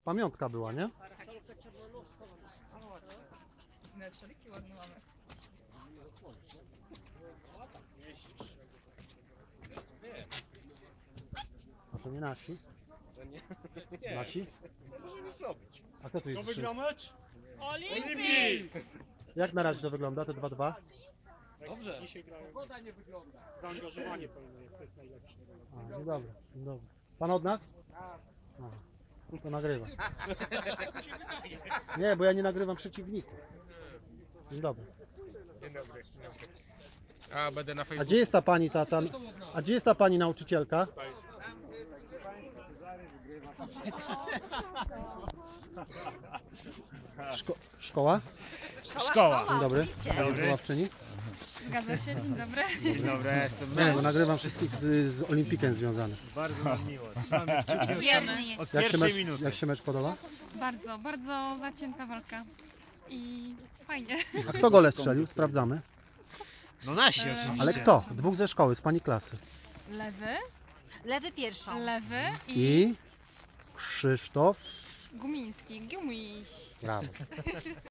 Pamiątka była, nie? Szaliki ładne mamy. A to nie nasi? Nasi? Możemy zrobić. A kto tu jest? Wygra mecz? Olimpii! Jak na razie to wygląda, te 2-2? Dobrze. Dzisiaj grają. Pogoda nie wygląda. Zaangażowanie pełne jest, to jest najlepsze. A, no dobra, no dobra. Pan od nas? Aha. To nagrywa. Nie, bo ja nie nagrywam przeciwników. Dzień dobry. Dzień dobry, dzień dobry. A będę na A Facebooku. gdzie jest ta pani tata? A gdzie jest ta pani nauczycielka? Szkoła? Szkoła. Dzień dobry. oczywiście. Wychowawczyni? Zgadza się, dzień dobry. Dzień dobry, jestem Nie, bo nagrywam wszystkich z Olimpikiem związanych. bardzo nam miło. Trzymamy kciuki Wiemy. od Jak się, pierwszej mecz, minuty. jak się mecz podoba? Bardzo, bardzo zacięta walka. I fajnie. A kto gole strzelił? Sprawdzamy. No nasi oczywiście. Ale kto? Dwóch ze szkoły, z pani klasy. Lewy, Lewy pierwszą. lewy i I Krzysztof. Gumiński. Gumiś. Brawo.